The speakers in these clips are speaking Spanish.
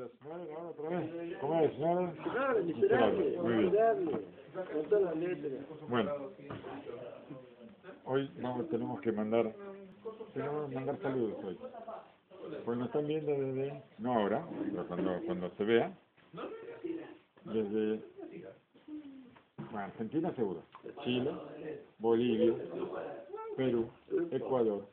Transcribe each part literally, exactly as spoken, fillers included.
Ahora otra vez. ¿Cómo es? ¿No? Claro, miserable, Muy bien. miserable. Con todas las letras. Bueno, hoy vamos, tenemos que mandar, tenemos que mandar saludos hoy. Pues nos están viendo desde, no ahora, pero cuando, cuando se vea, desde, bueno, Argentina seguro, Chile, Bolivia, Perú, Ecuador,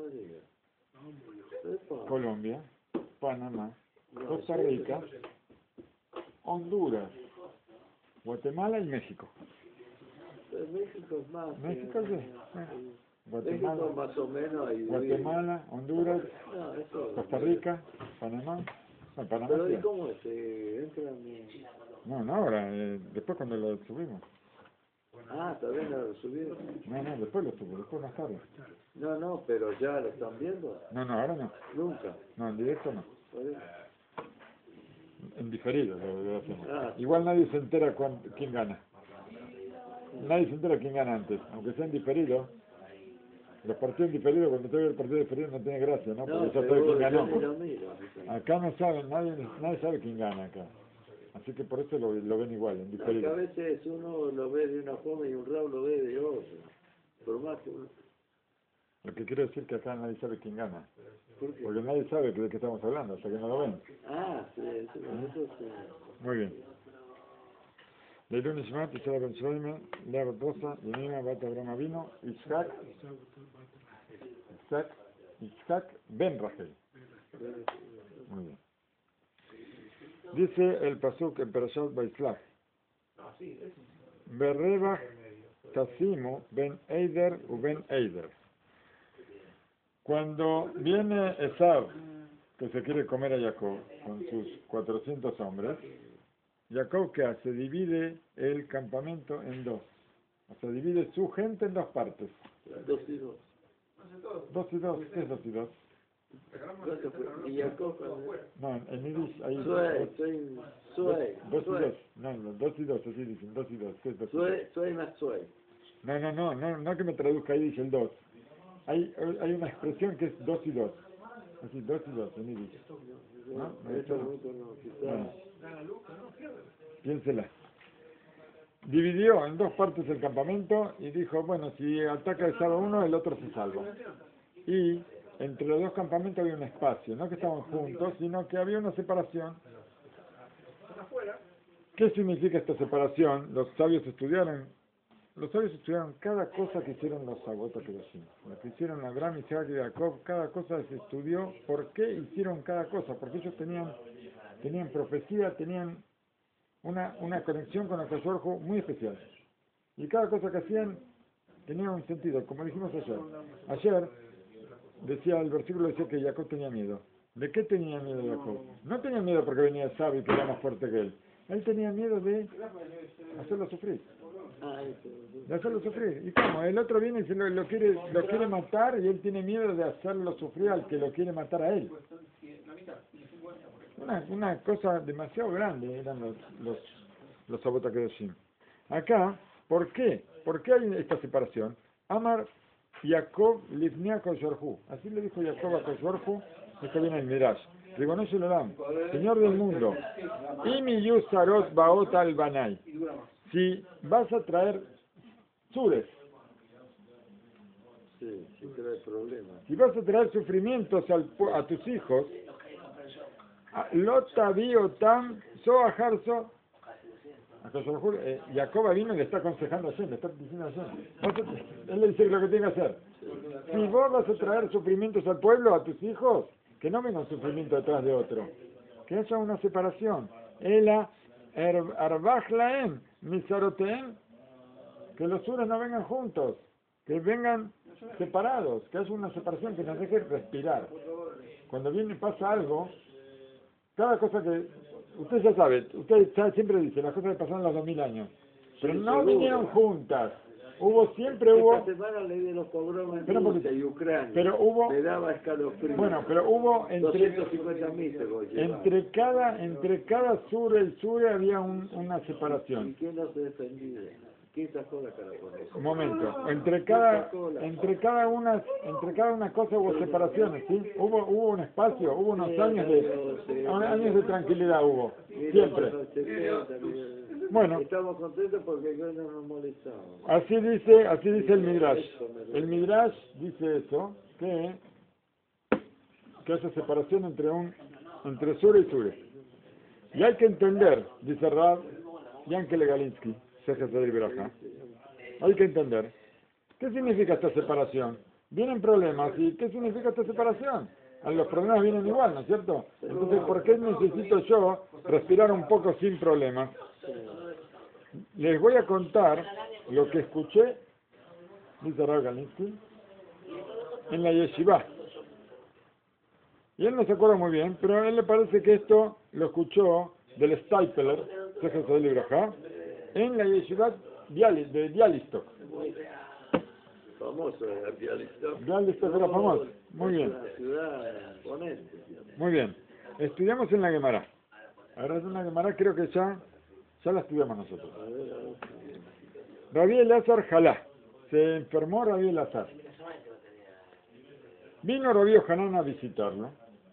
Colombia, Panamá, Costa Rica, Honduras, Guatemala y México. México es más. México sí. Eh, Guatemala, México más o menos. Ahí, Guatemala, Honduras, no, eso, Costa Rica, Panamá. No, Panamá pero sí. ¿y cómo es? Eh, entran y... No, no ahora, eh, después cuando lo subimos. Ah, también lo subieron. No, no, después lo subo, después más tarde. No, no, pero ya lo están viendo. No, no, ahora no. Nunca. No, en directo no. Por eso. En diferido lo, lo hacemos. Ah. Igual nadie se entera cuán, quién gana. Nadie se entera quién gana antes, aunque sea en diferido. Los partidos en diferido, cuando te ve el partido diferido no tiene gracia, ¿no? Porque No, ya sabe seguro, quién yo ganó. ni lo miro. Acá no saben, nadie, nadie sabe quién gana acá. Así que por eso lo, lo ven igual, en No, que a diferido. veces uno lo ve de una forma y un Raúl lo ve de otra. Por más que uno... Lo que quiero decir que acá nadie sabe quién gana. ¿Por qué? Porque nadie sabe de qué estamos hablando, hasta que no lo ven. Ah, sí, eso, eso sí. Muy bien. Leilun Ishmat, Isara Ben Shloime, Lea Botosa, Yemima Bat Abraham Avino, Yitzhak, Yitzhak, Yitzhak Ben Rachel. Muy bien. Dice el pasuk en Perashat Baislach, Berrebach Tasimu Ben Eider u Ben Eider. Cuando viene Esav, que se quiere comer a Jacob con sus cuatrocientos hombres, Jacob, ¿qué hace? Divide el campamento en dos. O sea, divide su gente en dos partes. Dos y dos. Dos y dos. ¿Qué es dos y dos? Y Jacob... No, en Yiddish hay... Sue, soy... Sue. Dos y dos. No, no, dos y dos, así dicen, dos y dos. ¿Qué es dos y dos? Sue, soy más sue. No, no, no, no, no que me traduzca ahí dice el dos. Hay, hay una expresión que es dos y dos. Así, dos y dos, en Yiddish. ¿No? No, Eso no, no conozco. no. Piénsela. Dividió en dos partes el campamento y dijo, bueno, si ataca el salvo uno, el otro se salva. Y entre los dos campamentos había un espacio, no que estaban juntos, sino que había una separación. ¿Qué significa esta separación? Los sabios estudiaron, los sabios estudiaron cada cosa que hicieron los sabotas que decimos. Lo que hicieron Abraham, Isaac y Jacob, cada cosa se estudió por qué hicieron cada cosa, porque ellos tenían, tenían profecía, tenían una, una conexión con el Kadosh muy especial. Y cada cosa que hacían tenía un sentido, como dijimos ayer. Ayer decía, el versículo decía que Jacob tenía miedo. ¿De qué tenía miedo Jacob? No tenía miedo porque venía sabio y que era más fuerte que él. Él tenía miedo de hacerlo sufrir. De hacerlo sufrir. ¿Y cómo? El otro viene y se lo, lo quiere lo quiere matar y él tiene miedo de hacerlo sufrir al que lo quiere matar a él. Una, una cosa demasiado grande eran los los, los Sabotakedoshim. Acá, ¿por qué? ¿Por qué hay esta separación? Amar Jacob Livnia Koshorhu. Así le dijo Jacob a Koshorhu, esto viene en el Midrash. Reconoce el Olam, Señor del mundo. Imi Yusarot Baot al Banai. Si vas a traer sures, Sí, sí trae problemas. si vas a traer sufrimientos al, a tus hijos, Lotavi Otam Soajarso. Eh, Jacob vino y le está aconsejando a Hashem, le está diciendo a Hashem. Él le dice lo que tiene que hacer. Si vos vas a traer sufrimientos al pueblo, a tus hijos, que no venga un sufrimiento detrás de otro. Que haya una separación. Ela Arbach Laem Misarotem. Que los sures no vengan juntos. Que vengan separados. Que haya una separación que nos deje respirar. Cuando viene pasa algo, cada cosa que... Usted ya sabe, usted ya siempre dice, las cosas que pasaron los dos mil años. Pero Sí, no seguro. vinieron juntas. Hubo, siempre hubo... Esta semana leí de los pogromes Pero, porque, de Ucrania. pero hubo... Me daba escalofrío. Bueno, pero hubo entre... doscientos cincuenta mil se voy a llevar. Entre cada, entre cada sur y sur había un, una ¿Y separación. quién no se defendía? ¿Qué sacó la cara por eso? Un momento, entre cada, entre cada una, entre cada una cosa hubo separaciones, ¿sí? Hubo, hubo un espacio, hubo unos años de, años de tranquilidad hubo, siempre. Bueno, estamos contentos porque no nos molestamos. Así dice, así dice el Midrash. El Midrash dice eso, que, que hace separación entre un, entre Sure y Sure. Y hay que entender, dice Rav Yankele Galinsky, Sejes de Ibrahim, hay que entender, ¿qué significa esta separación? Vienen problemas, ¿y qué significa esta separación? A los problemas vienen igual, ¿no es cierto? Entonces, ¿por qué necesito yo respirar un poco sin problemas? Les voy a contar lo que escuché, dice Rav Galinsky, en la yeshiva. Y él no se acuerda muy bien, pero a él le parece que esto lo escuchó del Stipler, Sejes de Ibrahim, en la yeshiva de Bialystok. Famoso era Bialystok. Bialystok era famoso. Muy bien. Una ciudad ponente. Muy bien. Estudiamos en la Gemara. Ahora es una Gemara, creo que ya, ya la estudiamos nosotros. Rabí Elazar Jalá. Se enfermó Rabí Elazar. Vino Rabí Hanan a visitarlo.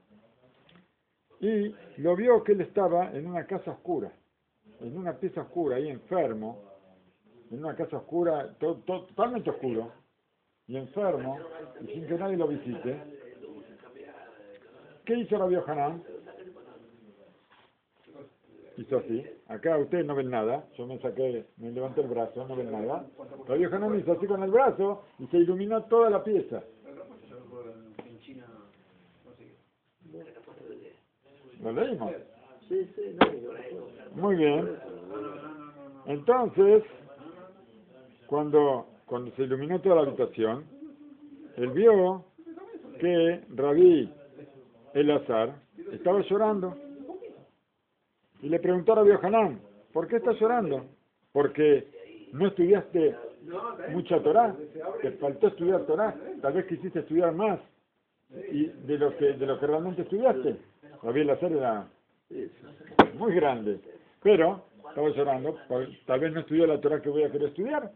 Y lo vio que él estaba en una casa oscura. En una pieza oscura, ahí enfermo. En una casa oscura, to, to, totalmente oscuro. Y enfermo. Y sin que nadie lo visite. ¿Qué hizo Rabí Hanan? Hizo así. Acá ustedes no ven nada. Yo me saqué, me levanté el brazo, no ven nada. Rabí Hanan hizo así con el brazo y se iluminó toda la pieza. ¿Lo leímos? Sí, sí, no. Muy bien. Entonces, cuando, cuando se iluminó toda la habitación, él vio que Rabí Elazar estaba llorando. Y le preguntó a Rabí Hanan, ¿por qué estás llorando? Porque no estudiaste mucha Torá, te faltó estudiar Torá, tal vez quisiste estudiar más y de lo que de lo que realmente estudiaste. Rabí Elazar era muy grande, pero estaba llorando, tal vez no estudió la Torá que voy a querer estudiar.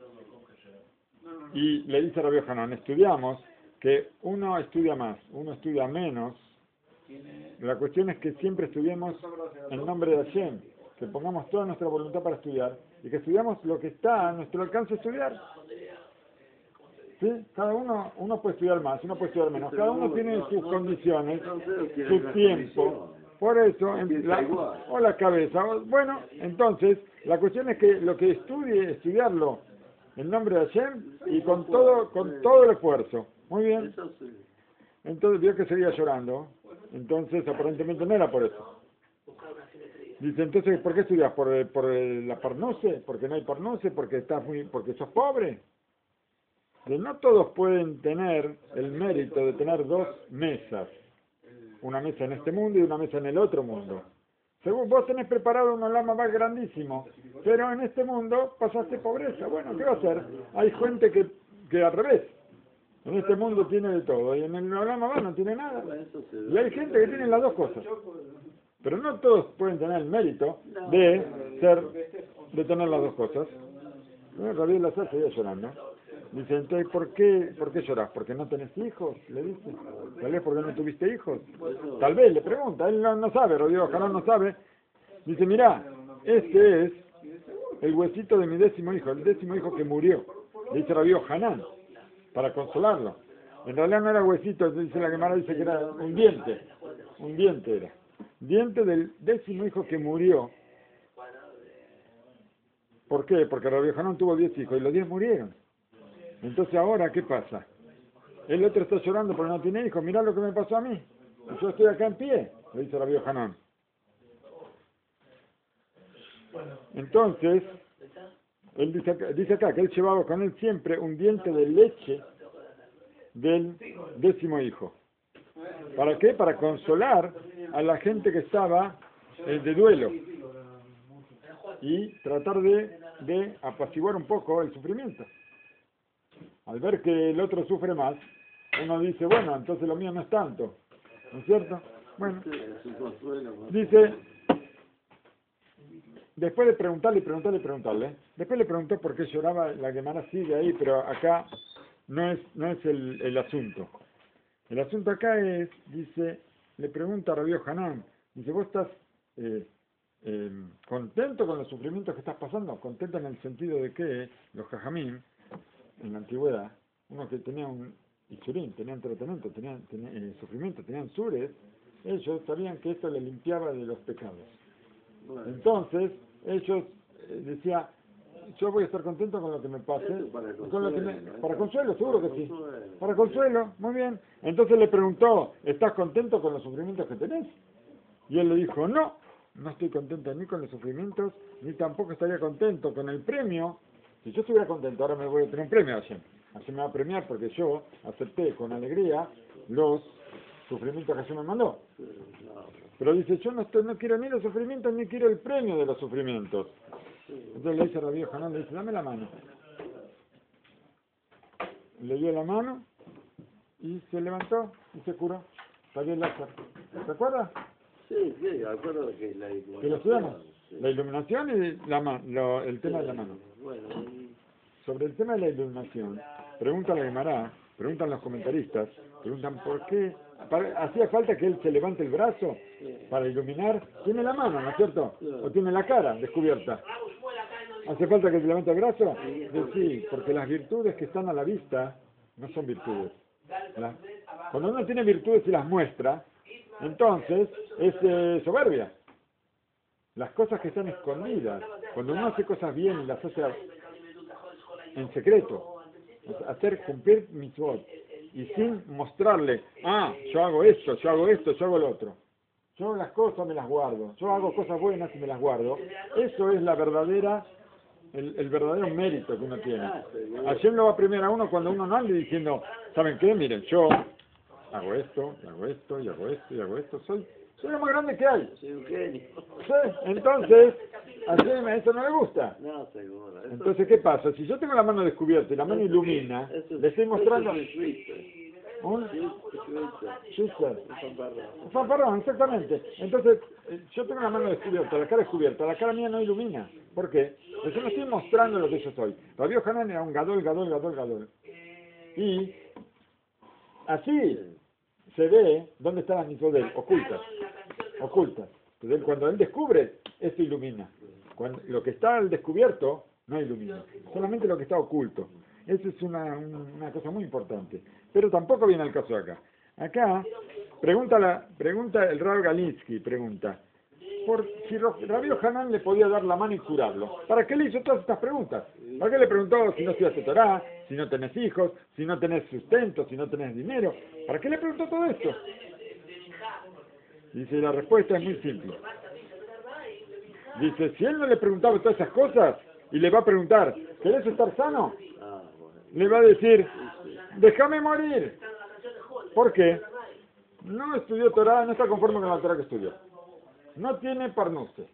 Y le dice a Rabí Hanan, estudiamos que uno estudia más, uno estudia menos. La cuestión es que siempre estudiemos en nombre de Hashem, que pongamos toda nuestra voluntad para estudiar y que estudiamos lo que está a nuestro alcance estudiar. ¿Sí? Cada uno, uno puede estudiar más, uno puede estudiar menos, cada uno tiene sus condiciones, su tiempo, por eso, en la, o la cabeza. Bueno, entonces, la cuestión es que lo que estudie, estudiarlo en nombre de Hashem y con todo, con todo el esfuerzo. Muy bien. Entonces vio que seguía llorando. Entonces, aparentemente no era por eso. Dice, entonces, ¿por qué estudias? ¿Por, por la parnose? ¿Porque no hay parnose? ¿Porque estás muy, porque sos pobre? Que no todos pueden tener el mérito de tener dos mesas. Una mesa en este mundo y una mesa en el otro mundo. Según vos tenés preparado un olama más grandísimo, pero en este mundo pasaste pobreza. Bueno, ¿qué va a hacer? Hay gente que, que al revés. En este mundo tiene de todo, y en el olama más no tiene nada. Y hay gente que tiene las dos cosas. Pero no todos pueden tener el mérito de ser, de tener las dos cosas. Bueno, Rabí Elazar seguía llorando. Dice, entonces, ¿por qué, ¿por qué lloras? ¿Porque no tenés hijos? Le dice. Tal vez porque no tuviste hijos. Tal vez, le pregunta. Él no, no sabe, Rabí Hanan no sabe. Dice, mirá, este es el huesito de mi décimo hijo, el décimo hijo que murió. Le dice Rabí Hanan, para consolarlo. En realidad no era huesito, dice la Gemara, dice que era un diente. Un diente era. Diente del décimo hijo que murió. ¿Por qué? Porque Rabí Hanan tuvo diez hijos y los diez murieron. Entonces ahora, ¿qué pasa? El otro está llorando porque no tiene hijos. Mirá lo que me pasó a mí. Yo estoy acá en pie, le dice Rabí Hanan. Entonces, él dice acá, dice acá que él llevaba con él siempre un diente de leche del décimo hijo. ¿Para qué? Para consolar a la gente que estaba eh, de duelo y tratar de, de apaciguar un poco el sufrimiento. Al ver que el otro sufre más, uno dice, bueno, entonces lo mío no es tanto, ¿no es cierto? Bueno, dice, después de preguntarle y preguntarle y preguntarle, después le preguntó por qué lloraba, la Gemara sigue ahí, pero acá no es, no es el, el asunto. El asunto acá es, dice, le pregunta a Rabbi Hanan, dice, ¿vos estás eh, eh, contento con los sufrimientos que estás pasando? Contento en el sentido de que los jajamín, en la antigüedad, uno que tenía un isurín, tenían tratamiento, tenían, tenían eh, sufrimiento, tenían sures, ellos sabían que esto les limpiaba de los pecados. Bueno. Entonces, ellos eh, decían, yo voy a estar contento con lo que me pase, para con consuelo, lo que me, ¿eh? para consuelo, seguro para que sí, consuelo. para consuelo, muy bien. Entonces le preguntó, ¿estás contento con los sufrimientos que tenés? Y él le dijo, no, no estoy contento ni con los sufrimientos, ni tampoco estaría contento con el premio. Si yo estuviera contento, ahora me voy a tener un premio a Hashem. Hashem me va a premiar porque yo acepté con alegría los sufrimientos que Hashem me mandó. Pero dice, yo no, estoy, no quiero ni los sufrimientos, ni quiero el premio de los sufrimientos. Entonces le dice a Rabbi Hanan, le dice, dame la mano. Le dio la mano y se levantó y se curó. Salió el láser. ¿Se acuerda? Sí, sí, me acuerdo que la Que lo iluminación. estudiamos. Sí. La iluminación y la ma- lo- el tema Sí, de la mano. Bueno, y- Sobre el tema de la iluminación, pregunta la Gemara, preguntan los comentaristas, preguntan por qué para- hacía falta que él se levante el brazo para iluminar. Tiene la mano, ¿no es cierto? O tiene la cara descubierta. ¿Hace falta que se levante el brazo? Dice, sí, porque las virtudes que están a la vista no son virtudes. La- Cuando uno tiene virtudes y las muestra, entonces es eh, soberbia. Las cosas que están escondidas, cuando uno hace cosas bien y las hace en secreto, hacer cumplir mitzvot, y sin mostrarle, ah, yo hago esto, yo hago esto, yo hago lo otro. Yo las cosas me las guardo, yo hago cosas buenas y me las guardo. Eso es la verdadera, el, el verdadero mérito que uno tiene. Hashem lo va a premiar a uno cuando uno no ande diciendo, ¿saben qué? Miren, yo hago esto, y hago esto, y hago esto, y hago esto, soy, soy lo más grande que hay. soy un genio. Sí, entonces, a Hashem eso no le gusta. No, seguro. Eso- Entonces, ¿qué pasa? Si yo tengo la mano descubierta y la mano ilumina, eso- le estoy mostrando eso es Twitter. un Twitter. chisel. Un fanfarrón. Un fanfarrón, exactamente. Entonces, eh, yo tengo la mano descubierta, la cara descubierta, la cara mía no ilumina. ¿Por qué? Porque yo no estoy mostrando lo que yo soy. Rabbi Hanan era un gadol, gadol, gadol, gadol. Y así se ve dónde están las mitzvot de él, ocultas. Ocultas. Entonces, él, cuando él descubre, esto ilumina. Cuando, lo que está al descubierto no ilumina. Solamente lo que está oculto. Esa es una, un- una cosa muy importante. Pero tampoco viene al caso acá. Acá, pregunta, la, pregunta el Rav Galinsky, pregunta, por si Ro- Rabbi Hanan le podía dar la mano y curarlo. ¿Para qué le hizo todas estas preguntas? ¿Para qué le preguntó si no estudiaste Torah, si no tenés hijos, si no tenés sustento, si no tenés dinero? ¿Para qué le preguntó todo esto? Dice, la respuesta es muy simple. Dice, si él no le preguntaba todas esas cosas y le va a preguntar, ¿querés estar sano? Ah, bueno. Le va a decir, déjame morir. ¿Por qué? No estudió Torah, no está conforme con la Torah que estudió. No tiene parnuse.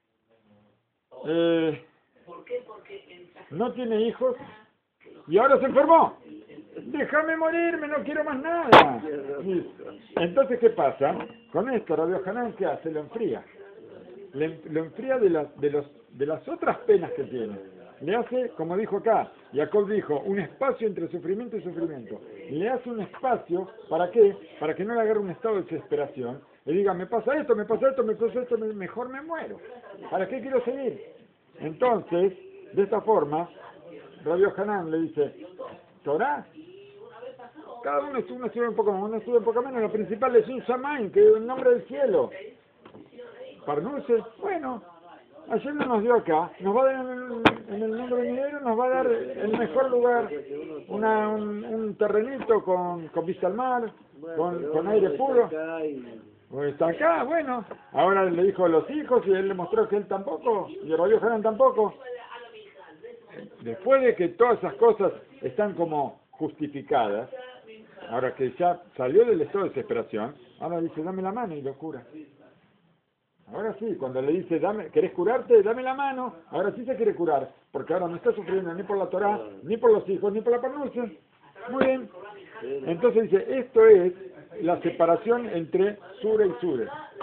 Eh, no tiene hijos y ahora se enfermó. Déjame morirme, no quiero más nada. Y entonces, ¿qué pasa? Con esto, Rabbi Hanan, ¿qué hace? Lo enfría. Le, lo enfría de las, de, los, de las otras penas que tiene. Le hace, como dijo acá, Jacob dijo, un espacio entre sufrimiento y sufrimiento. Le hace un espacio, ¿para qué? Para que no le agarre un estado de desesperación y diga, me pasa esto, me pasa esto, me pasa esto, me- mejor me muero. ¿Para qué quiero seguir? Entonces, de esta forma, Rabbi Hanan le dice, Torah, cada uno estudia, uno estudia un poco más, uno estudia un poco menos, lo principal es un Shamaim, que es el nombre del cielo. Parnuse, bueno, ayer no nos dio acá, nos va a dar en el, en el mundo venidero, nos va a dar el mejor lugar, una, un, un terrenito con, con vista al mar, con, con aire puro. Pues está acá, bueno, ahora le dijo a los hijos y él le mostró que él tampoco, y Rabbi Hanan tampoco. Después de que todas esas cosas están como justificadas, ahora que ya salió del estado de desesperación, ahora dice, dame la mano y lo cura. Ahora sí, cuando le dice, dame, ¿querés curarte? Dame la mano. Ahora sí se quiere curar, porque ahora no está sufriendo ni por la Torah, ni por los hijos, ni por la parnucia. Muy bien. Entonces dice, esto es la separación entre Sura y Sure.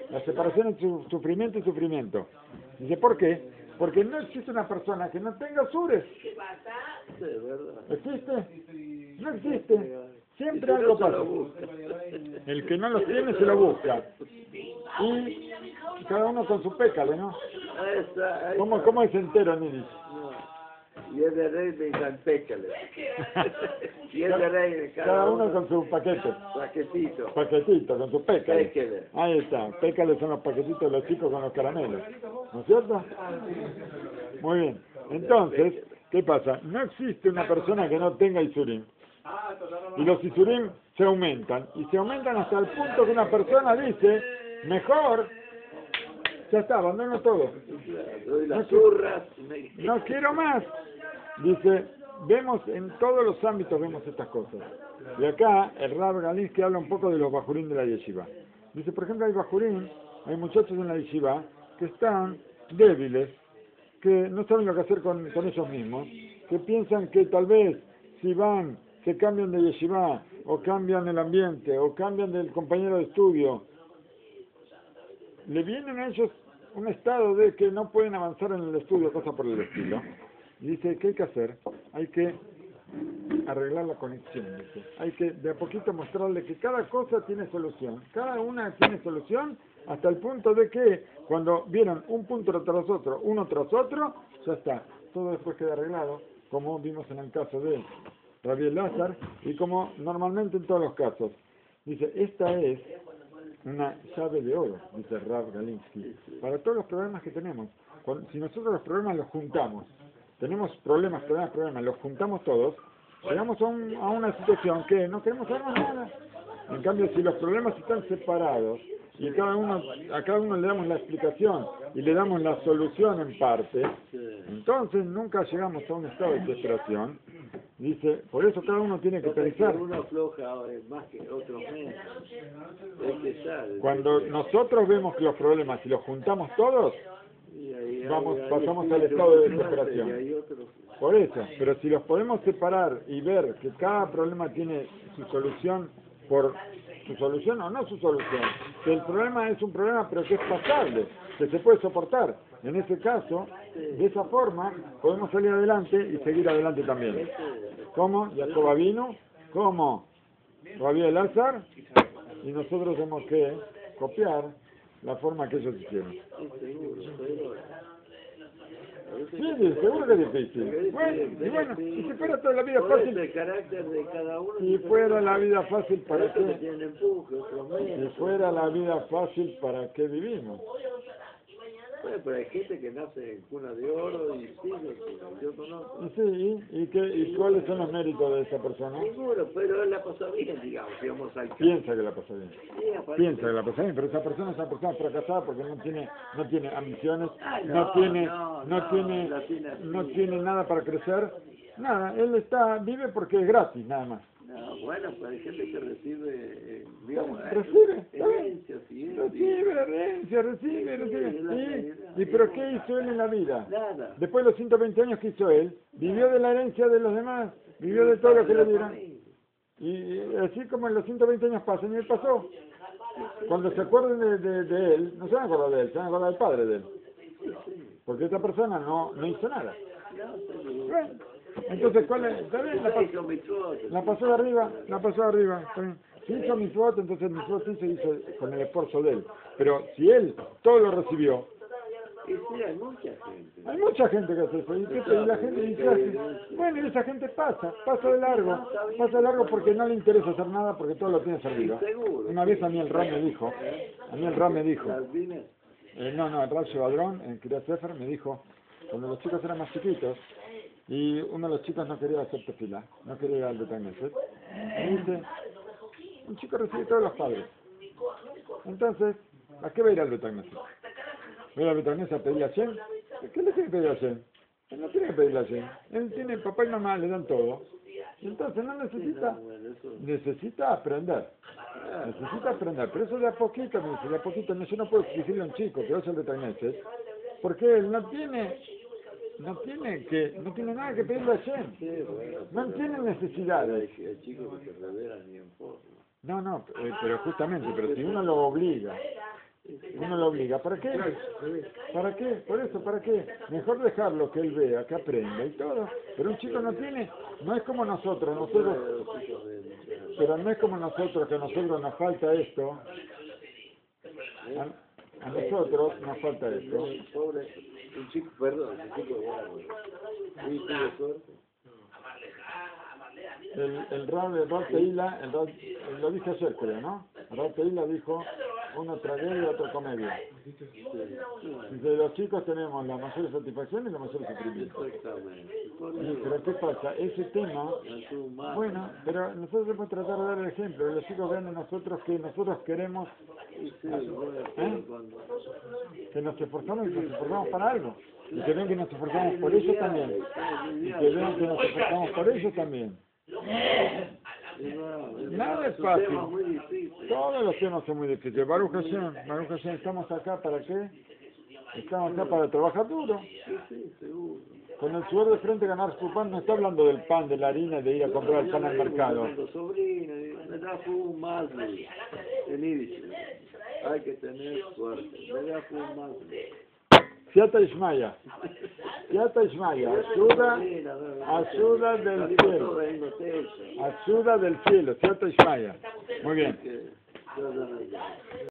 La separación es su, sufrimiento y sufrimiento. Dice, ¿por qué? Porque no existe una persona que no tenga sures. Sí, es verdad. ¿Existe? No existe. Siempre Y si algo no se pasa. lo busca. El que no los tiene se lo busca. Y cada uno con su pécale, ¿no? Esa, esa. ¿Cómo, cómo es entero, Nidis? No. Y es de rey de San Pécale. Y es de rey de Cada uno con su paquete. paquetito. Paquetito, con su pécale. Pécale. Ahí está. Pécale son los paquetitos de los chicos con los caramelos. ¿No es cierto? Muy bien. Entonces, ¿qué pasa? No existe una persona que no tenga Isurim. Y los Isurim se aumentan. Y se aumentan hasta el punto que una persona dice, mejor, ya está, abandono todo. Doy las No, zurras. No quiero más. Dice, vemos en todos los ámbitos, vemos estas cosas. Y acá el Rab Galinsky habla un poco de los bajurín de la yeshiva. Dice, por ejemplo, hay bajurín, hay muchachos en la yeshiva que están débiles, que no saben lo que hacer con, con ellos mismos, que piensan que tal vez si van, se cambian de yeshiva, o cambian el ambiente, o cambian del compañero de estudio, le vienen a ellos un estado de que no pueden avanzar en el estudio, cosas por el estilo. Y dice, ¿qué hay que hacer? Hay que arreglar la conexión, dice. Hay que de a poquito mostrarle que cada cosa tiene solución. Cada una tiene solución hasta el punto de que cuando vieron un punto tras otro, uno tras otro, ya está. Todo después queda arreglado, como vimos en el caso de Rabbi Elazar y como normalmente en todos los casos. Dice, esta es una llave de oro, dice Rav Galinsky, para todos los problemas que tenemos. Cuando, si nosotros los problemas los juntamos, tenemos problemas, problemas, problemas, los juntamos todos, llegamos a, un, a una situación que no queremos saber más nada. En cambio, si los problemas están separados y cada uno, a cada uno le damos la explicación y le damos la solución en parte, entonces nunca llegamos a un estado de desesperación. Dice, por eso cada uno tiene que pensar. Uno afloja más que otro menos. Es que sabe. Cuando nosotros vemos que los problemas, si los juntamos todos, Y ahí- vamos, ahí- ahí pasamos sí, al yo estado de no sé, desesperación. y hay otro- Por eso, pero si los podemos separar y ver que cada problema tiene su solución por su solución o no su solución, que el problema es un problema pero que es pasable, que se puede soportar. En ese caso, de esa forma, podemos salir adelante y seguir adelante también. Como Jacob vino, como Rabbi Elazar, y nosotros tenemos que copiar la forma que ellos hicieron. Sí, seguro, seguro. Sí, seguro que es difícil. Bueno, y bueno, y si fuera toda la vida Por eso fácil, el carácter de cada uno. si fuera la vida fácil, ¿para Por eso que qué? tienen empuje, otros Si menos. fuera la vida fácil, ¿para qué vivimos? Bueno, pero hay gente que nace en cuna de oro y sigue, yo conozco. Y sí, ¿y, qué, ¿y cuáles son los méritos de esa persona? Seguro, pero él la pasó bien, digamos, si vamos al Piensa que la pasa bien. Sí, aparte- Piensa que la pasa bien, pero esa persona es una persona fracasada porque no tiene, no tiene ambiciones, Ay, no, no, tiene, no, no, no, tiene, la tiene así. no tiene nada para crecer, nada, él está, vive porque es gratis, nada más. No, bueno, pero hay gente que recibe, eh, digamos, Recibe, está bien. herencias y eso, y- Recibe herencia, recibe, recibe. ¿Y, ¿Y pero qué hizo él en la vida? Nada. Después de los ciento veinte años que hizo él, vivió de la herencia de los demás, vivió de todo lo que le dieron. Y así como en los ciento veinte años pasan, y él pasó. Cuando se acuerden de, de, de él, no se van a acordar de él, se van a acordar del padre de él. Porque esta persona no, no hizo nada. Bueno, entonces, ¿cuál es? ¿Está bien? La, pasó, la pasó de arriba, la pasó de arriba. ¿Está bien? Si hizo mi voto, entonces mi voto se hizo con el esfuerzo de él. Pero si él todo lo recibió, Y sí, hay mucha gente. hay mucha gente que hace eso. ¿Y, qué, y la gente dice así? Bueno, y esa gente pasa, pasa de largo. Pasa de largo porque no le interesa hacer nada porque todo lo tiene servido. Una vez a mí el Ram me dijo, a mí el Ram me dijo, Las vines, eh, no, no, el Ram Shevadrón en Kiryat Sefer me dijo, cuando los chicos eran más chiquitos, y uno de los chicos no quería hacer tefila, no quería ir al Betagneset, me dice, un chico recibe todos los padres. Entonces, ¿a qué va a ir al Betagneset? ¿Va a ir al Betagneset a pedir a Hashem? ¿Qué le tiene que pedir a Hashem? Él no tiene que pedirle a Hashem. Él tiene papá y mamá, le dan todo. Y entonces no necesita, bueno, eso. necesita aprender. Necesita aprender. Pero eso de a poquito, me dice, de a poquito. No, yo no puedo exigirle a un chico que vaya al Betagneset, porque él no tiene... No tiene que, no tiene nada que pedirle a Hashem. Sí, bueno, No tiene necesidades. hay, hay chicos que se revelan y en forma. No, no, eh, pero justamente, pero si uno lo obliga Uno lo obliga. ¿Para qué? ¿Para qué? Por eso, ¿para qué? Mejor dejarlo que él vea, que aprenda y todo. Pero un chico no tiene, no es como nosotros, nosotros, pero no es como nosotros, que a nosotros nos falta esto. A, a nosotros nos falta esto. Pobre, un chico, perdón, un chico bueno. Sí, tuvo suerte. El, el Rab, el Rab Teila, el Rab, lo dije ayer creo, ¿no? El Rab Teila dijo, una tragedia y otra comedia. Dice, los chicos tenemos la mayor satisfacción y la mayor sufrimiento. Sí, pero ¿qué pasa? Ese tema, bueno, pero nosotros debemos tratar de dar el ejemplo. Los chicos vean a nosotros que nosotros queremos, ¿eh? Que nos esforzamos y nos esforzamos para algo. Y que vean que nos esforzamos por ellos también. Y que vean que nos esforzamos por ellos también. Nada es fácil. Todos los temas son muy difíciles. Baruch Hashem, Baruch Hashem, ¿estamos acá para qué? Estamos acá para trabajar duro. Con el sudor de frente ganar su pan, no está hablando del pan, de la harina, de ir a comprar el pan al mercado. Hay que tener suerte. Siata Ishmaya. Siata Ishmaya. Ayuda, ayuda del cielo. Ayuda del cielo. Siata Ishmaya. Muy bien.